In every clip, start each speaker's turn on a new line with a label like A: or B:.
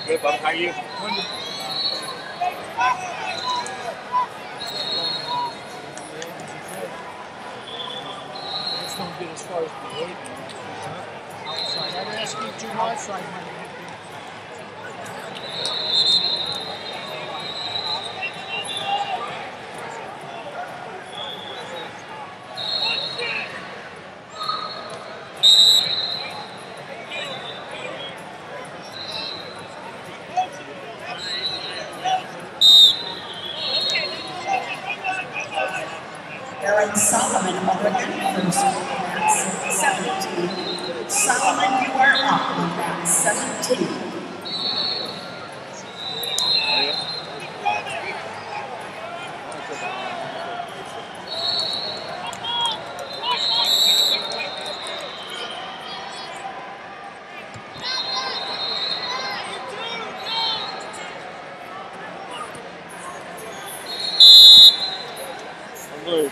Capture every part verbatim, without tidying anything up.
A: Good, Bob. How are you?
B: Just don't get as far as behavior. Outside. That asking too much. Outside money.
C: Aaron Solomon Mulligan from mat seventeen. Solomon, you are up on mat seventeen.
A: Blue.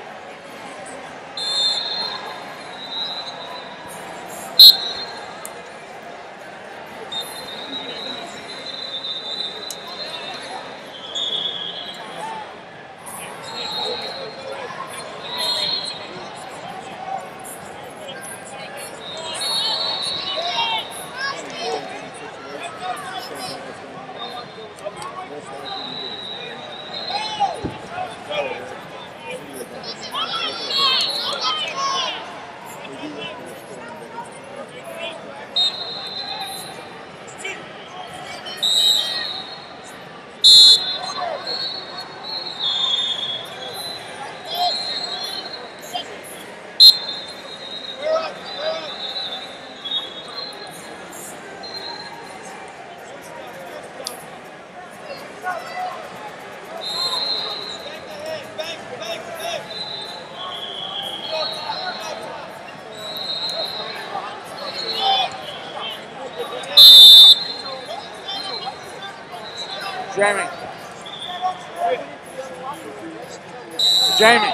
A: Jamie. Jamie.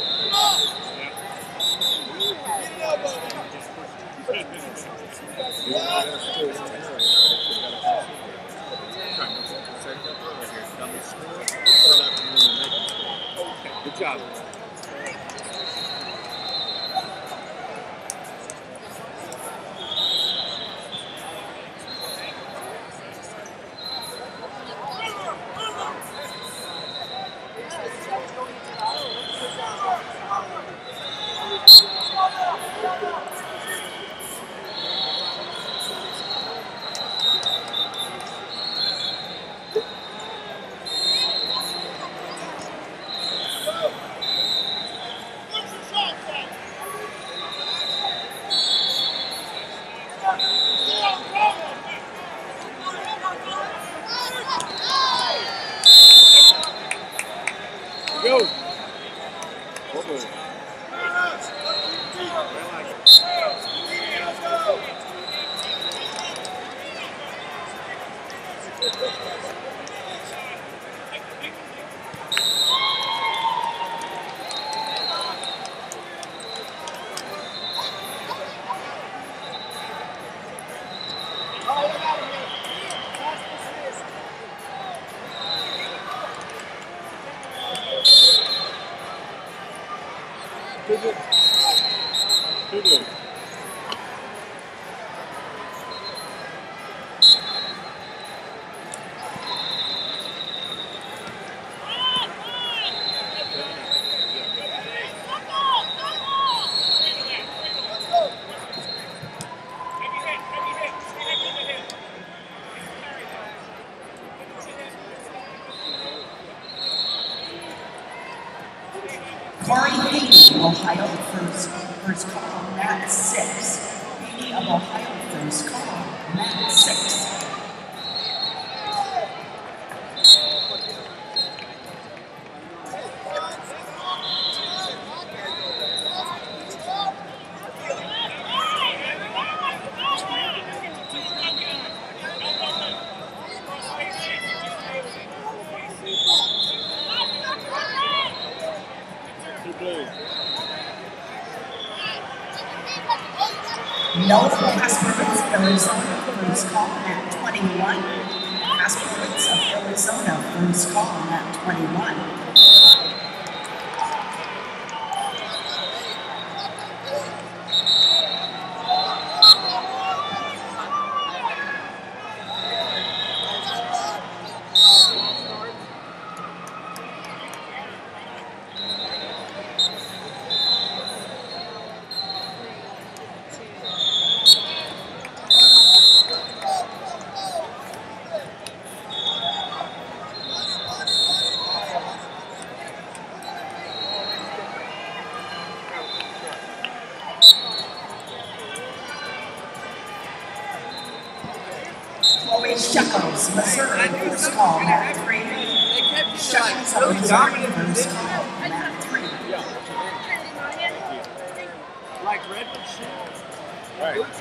A: Good job. Go. Okay. Good. Good. Good.
C: Corey Hayden, Ohio, first, first call, mat six. Hayden of Ohio, first call, mat six. No Casper Points, Arizona, first call at twenty-one. Pass points of Arizona, first call at twenty-one. Chloe Shekels, Missouri, first call at three. Shekels of Missouri, first call at three.
A: Right.